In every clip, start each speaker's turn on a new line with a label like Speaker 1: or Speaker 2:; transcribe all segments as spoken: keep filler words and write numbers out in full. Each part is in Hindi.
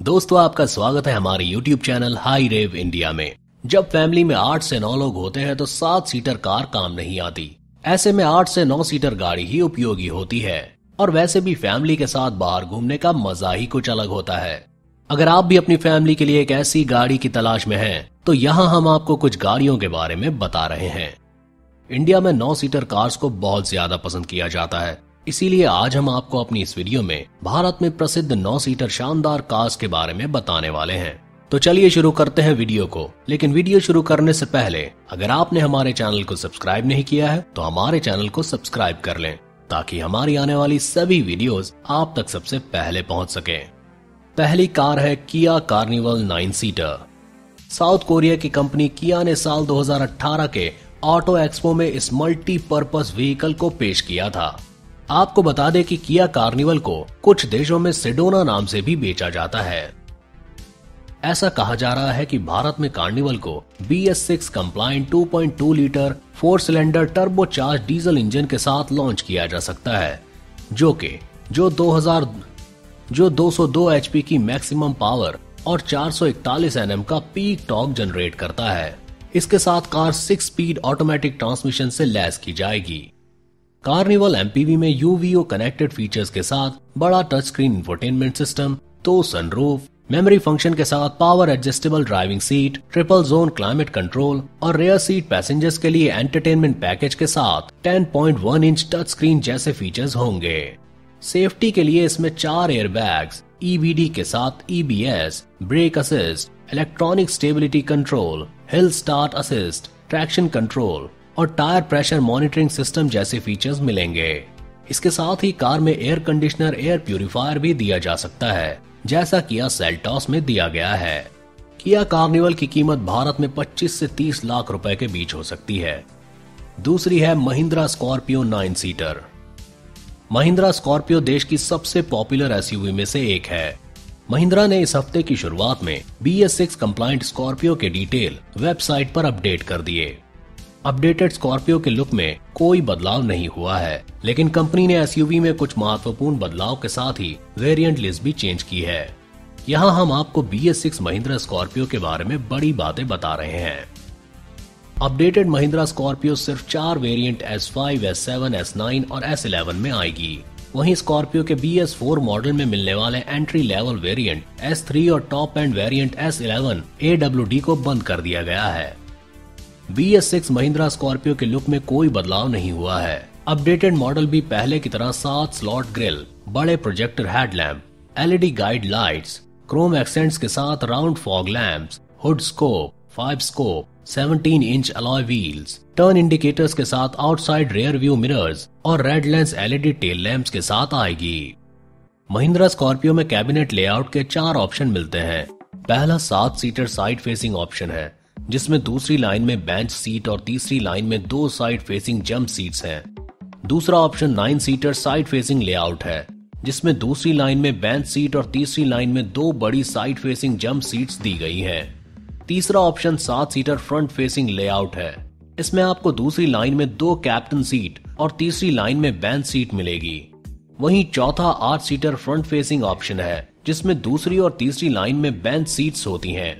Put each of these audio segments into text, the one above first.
Speaker 1: दोस्तों, आपका स्वागत है हमारे YouTube channel high rev India में। जब फैमिली में आठ से नौ लोग होते हैं तो सात सीटर कार काम नहीं आती। ऐसे में आठ से नौ सीटर गाड़ी ही उपयोगी होती है। और वैसे भी फैमिली के साथ बाहर घूमने का मजा ही कुछ अलग होता है। अगर आप भी अपनी फैमिली के लिए एक ऐसी गाड़ी की तलाश में हैं, तो यहाँ हम आपको कुछ गाड़ियों के बारे में बता रहे हैं। इंडिया में नौ सीटर कार्स को बहुत ज्यादा पसंद किया जाता है, इसीलिए आज हम आपको अपनी इस वीडियो में भारत में प्रसिद्ध नौ सीटर शानदार कार्स के बारे में बताने वाले हैं। तो चलिए शुरू करते हैं वीडियो को। लेकिन वीडियो शुरू करने से पहले अगर आपने हमारे चैनल को सब्सक्राइब नहीं किया है तो हमारे चैनल को सब्सक्राइब कर लें, ताकि हमारी आने वाली सभी वीडियोस आप तक सबसे पहले पहुंच सके। पहली कार है Kia Carnival nine seater. South Korea की कंपनी किया ने साल दो हज़ार अठारह के ऑटो एक्सपो में इस मल्टीपर्पज व्हीकल को पेश किया था। आपको बता दें कि किया कार्निवल को कुछ देशों में सेडोना नाम से भी बेचा जाता है। ऐसा कहा जा रहा है कि भारत में कार्निवल को B S six compliant two point two litre four cylinder turbocharge diesel engine के साथ लॉन्च किया जा सकता है, जो कि जो दो हज़ार जो दो सौ दो एचपी की मैक्सिमम पावर और चार सौ इकतालीस एनएम का पीक टॉर्क जनरेट करता है। इसके साथ car six speed automatic transmission से लैस की जाएगी। कार्निवल एमपीवी में यूवीओ कनेक्टेड फीचर्स के साथ बड़ा टच स्क्रीन इंफोटेनमेंट सिस्टम, दो सनरूफ, मेमोरी फंक्शन के साथ power adjustable driving seat, triple zone climate control और रेयर सीट पैसेंजर्स के लिए एंटरटेनमेंट पैकेज के साथ ten point one inch touch screen जैसे फीचर्स होंगे। सेफ्टी के लिए इसमें चार एयर बैग्स, ईबीडी के साथ EBS, brake assist, electronic stability control, hill start assist, traction control और टायर प्रेशर मॉनिटरिंग सिस्टम जैसे फीचर्स मिलेंगे। इसके साथ ही कार में एयर कंडीशनर, एयर प्यूरिफायर भी दिया जा सकता है, जैसा किया सेल्टॉस में दिया गया है। किया कार्निवल की कीमत भारत में पच्चीस से तीस लाख रुपए के बीच हो सकती है। दूसरी है Mahindra Scorpio nine seater. Mahindra Scorpio देश की सबसे पॉपुलर एसयूवी में से एक है। महिंद्रा ने इस हफ्ते की शुरुआत में B S six compliant Scorpio के डिटेल वेबसाइट पर अपडेट कर दिए। अपडेटेड स्कॉर्पियो के लुक में कोई बदलाव नहीं हुआ है, लेकिन कंपनी ने एसयूवी में कुछ महत्वपूर्ण बदलाव के साथ ही वेरिएंट लिस्ट भी चेंज की है। यहाँ हम आपको B S six Mahindra Scorpio के बारे में बड़ी बातें बता रहे हैं। अपडेटेड महिंद्रा स्कॉर्पियो सिर्फ चार variant S five, S seven, S nine और एस इलेवन में आएगी। वहीं स्कॉर्पियो के बी एस फोर मॉडल में मिलने वाले entry level variant S three और top end variant S eleven A W D को बंद कर दिया गया है। B S six Mahindra Scorpio के लुक में कोई बदलाव नहीं हुआ है। अपडेटेड मॉडल भी पहले की तरह सात स्लॉट ग्रिल, बड़े projector headlamp, LED guide lights, chrome accents के साथ round fog lamps, hood scoop, five scoop, seventeen inch alloy wheels, turn indicators के साथ आउटसाइड रियर व्यू मिरर्स और red lens LED tail lamps के साथ आएगी। महिंद्रा स्कॉर्पियो में कैबिनेट लेआउट के चार ऑप्शन मिलते हैं। पहला सात सीटर साइड फेसिंग ऑप्शन है, जिसमें दूसरी लाइन में बेंच सीट और तीसरी लाइन में दो साइड फेसिंग जंप सीट्स हैं। दूसरा option nine seater side facing layout है, जिसमें दूसरी लाइन में बेंच सीट और तीसरी लाइन में दो बड़ी साइड फेसिंग जंप सीट्स दी गई हैं। तीसरा ऑप्शन सात सीटर फ्रंट फेसिंग लेआउट है। इसमें आपको दूसरी लाइन में दो कैप्टन सीट और तीसरी लाइन में बेंच सीट मिलेगी। वहीं चौथा आठ सीटर फ्रंट फेसिंग ऑप्शन है, जिसमें दूसरी और तीसरी लाइन में बेंच सीट्स होती हैं।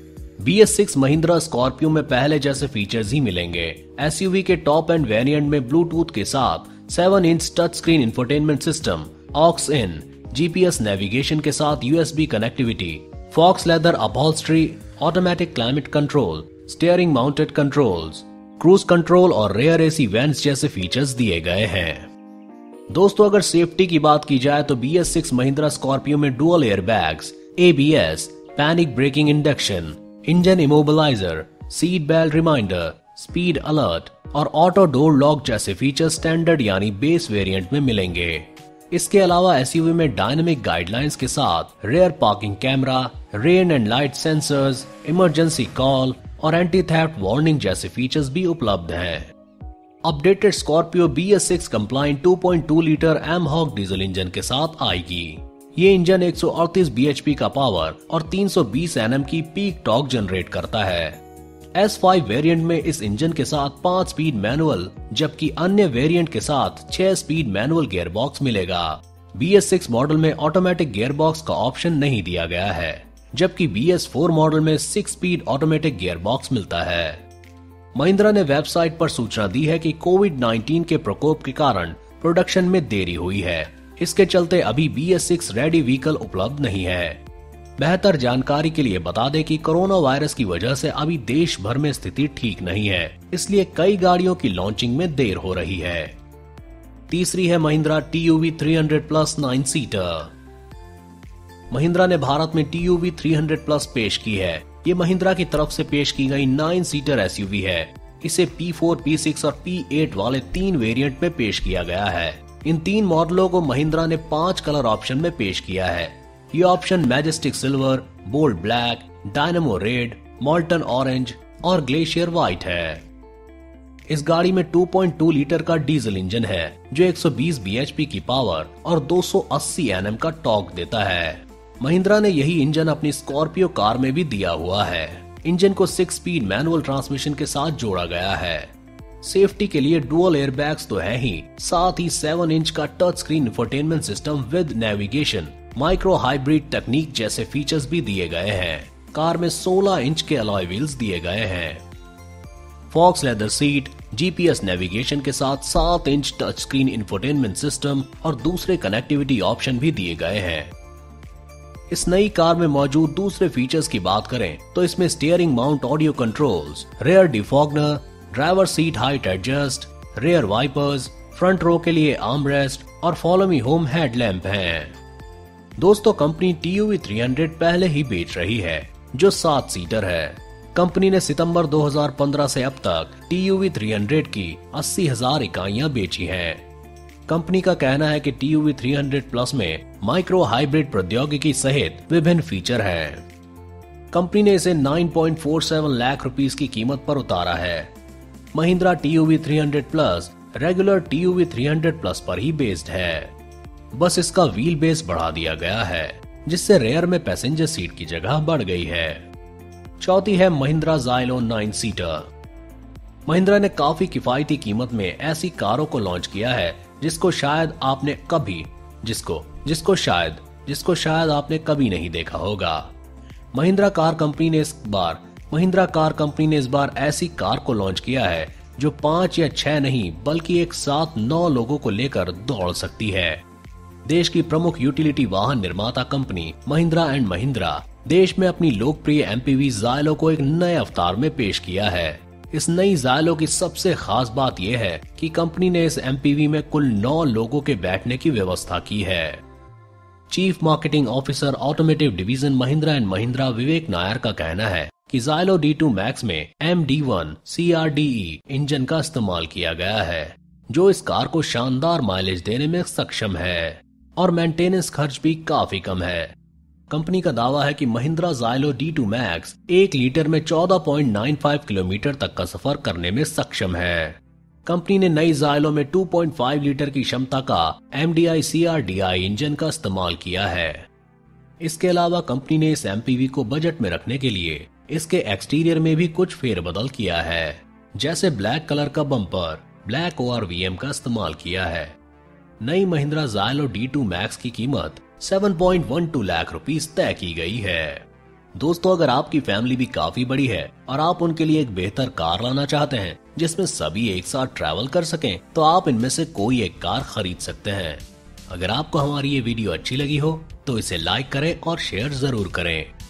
Speaker 1: B S six Mahindra Scorpio में पहले जैसे फीचर्स ही मिलेंगे। एसयूवी के टॉप एंड वेरिएंट में ब्लूटूथ के साथ seven inch touch screen infotainment system, aux in, GPS navigation के साथ USB connectivity, faux leather upholstery, automatic climate control, steering mounted controls, cruise control और रेयर एसी वेंट्स जैसे फीचर्स दिए गए हैं। दोस्तों, अगर सेफ्टी की बात की जाए तो B S six Mahindra Scorpio में dual air bags, ABS, panic braking induction, engine immobiliser, seat belt reminder, speed alert और ऑटो डोर लॉक जैसे फीचर स्टैंडर्ड यानी बेस वेरिएंट में मिलेंगे। इसके अलावा एसयूवी में डायनामिक गाइडलाइंस के साथ rear parking camera, rain and light sensors, emergency call और एंटी थेफ्ट वार्निंग जैसे फीचर्स भी उपलब्ध हैं। Updated Scorpio B S six compliant two point two litre mHawk diesel engine के साथ आएगी। ये इंजन एक सौ अड़तीस बीएचपी का पावर और तीन सौ बीस एनएम की पीक टॉर्क जनरेट करता है। एस फाइव वेरिएंट में इस इंजन के साथ पांच स्पीड मैनुअल, जबकि अन्य वेरिएंट के साथ छह स्पीड मैनुअल गियरबॉक्स मिलेगा। बी एस सिक्स मॉडल में ऑटोमेटिक गियरबॉक्स का ऑप्शन नहीं दिया गया है, जबकि बी एस फोर मॉडल में सिक्स स्पीड ऑटोमेटिक गियरबॉक्स मिलता है। महिंद्रा ने वेबसाइट पर सूचना दी है कि कोविड नाइनटीन के प्रकोप के कारण प्रोडक्शन में देरी हुई है। इसके चलते अभी B S six ready vehicle उपलब्ध नहीं है। बेहतर जानकारी के लिए बता दें कि कोरोना वायरस की वजह से अभी देश भर में स्थिति ठीक नहीं है, इसलिए कई गाड़ियों की लॉन्चिंग में देर हो रही है। तीसरी है Mahindra T U V three hundred plus nine seater. Mahindra ने भारत में T U V three hundred plus पेश की है। ये महिंद्रा की तरफ से पेश की गई nine seater S U V है। इसे पी फोर, पी सिक्स और पी एट वाले तीन वेरिएंट में पेश किया गया है। इन तीन मॉडलों को महिंद्रा ने पांच कलर ऑप्शन में पेश किया है। ये option majestic silver, bold black, dynamo red, molten orange और ग्लेशियर व्हाइट है। इस गाड़ी में टू पॉइंट टू लीटर का डीजल इंजन है जो एक सौ बीस बी एच पी की पावर और दो सौ अस्सी एन एम का टॉर्क देता है। महिंद्रा ने यही इंजन अपनी स्कॉर्पियो कार में भी दिया हुआ है। इंजन को सिक्स स्पीड मैनुअल ट्रांसमिशन के साथ जोड़ा गया है। सेफ्टी के लिए डुअल एयरबैग्स तो है ही, साथ ही सेवन इंच का touch screen infotainment system with navigation, micro hybrid तकनीक जैसे फीचर्स भी दिए गए हैं। कार में सोलह इंच के अलॉय व्हील्स दिए गए हैं। Faux leather seat, G P S navigation के साथ सात inch touch screen infotainment system और दूसरे कनेक्टिविटी ऑप्शन भी दिए गए हैं। इस नई कार में मौजूद दूसरे फीचर्स की बात करें तो इसमें steering mount audio controls, rear defogger, driver seat height adjust, rear wipers, front row के लिए आर्मरेस्ट और फॉलो मी होम हेडलैम्प हैं। दोस्तों, company T U V three hundred पहले ही बेच रही है जो सात सीटर है। कंपनी ने सितंबर दो हज़ार पंद्रह से अब तक T U V three hundred की अस्सी हजार इकाइयां बेची हैं। कंपनी का कहना है कि T U V three hundred plus में माइक्रो हाइब्रिड प्रौद्योगिकी सहित विभिन्न फीचर हैं। कंपनी ने इसे नौ पॉइंट फोर सात लाख रुपीस की कीमत पर उतारा है। Mahindra T U V three hundred plus regular T U V three hundred plus पर ही बेस्ड है, बस इसका व्हील बेस बढ़ा दिया गया है जिससे रेयर में पैसेंजर सीट की जगह बढ़ गई है। चौथी है Mahindra Xylo nine seater. Mahindra ने काफी किफायती कीमत में ऐसी कारों को लॉन्च किया है जिसको शायद आपने कभी जिसको जिसको शायद जिसको शायद आपने कभी नहीं देखा होगा। महिंद्रा कार कंपनी ने इस बार महिंद्रा कार कंपनी ने इस बार ऐसी कार को लॉन्च किया है जो पांच या छह नहीं बल्कि एक साथ नौ लोगों को लेकर दौड़ सकती है। देश की प्रमुख यूटिलिटी वाहन निर्माता कंपनी महिंद्रा एंड महिंद्रा देश में अपनी लोकप्रिय एम पी वी ज़ाइलो को एक नए अवतार में पेश किया है। इस नई ज़ाइलो की सबसे खास बात यह है कि कंपनी ने इस एम पी वी में कुल नौ लोगों के बैठने की व्यवस्था की है। Chief marketing officer automotive division Mahindra and Mahindra Vivek Nair का कहना है कि ज़ाइलो डी टू मैक्स में M D one C R D E engine का इस्तेमाल किया गया है जो इस कार को शानदार माइलेज देने में सक्षम है और मेंटेनेंस खर्च भी काफी कम है। कंपनी का दावा है कि Mahindra Xylo D two max एक लीटर में चौदह पॉइंट नौ पाँच किलोमीटर तक का सफर करने में सक्षम है। कंपनी ने नई ज़ाइलो में दो पॉइंट पाँच लीटर की क्षमता का M D I C R D I engine का इस्तेमाल किया है। इसके अलावा कंपनी ने इस एम पी वी को बजट में रखने के लिए इसके एक्सटीरियर में भी कुछ फेरबदल किया है, जैसे ब्लैक कलर का bumper, black O R V M का इस्तेमाल किया है। नई Mahindra Xylo D two max की कीमत सात पॉइंट एक दो लाख रुपीस तय की गई है। दोस्तों, अगर आपकी फैमिली भी काफी बड़ी है और आप उनके लिए एक बेहतर कार लाना चाहते हैं जिसमें सभी एक साथ ट्रैवल कर सकें, तो आप इनमें से कोई एक कार खरीद सकते हैं। अगर आपको हमारी ये वीडियो अच्छी लगी हो तो इसे लाइक करें और शेयर जरूर करें।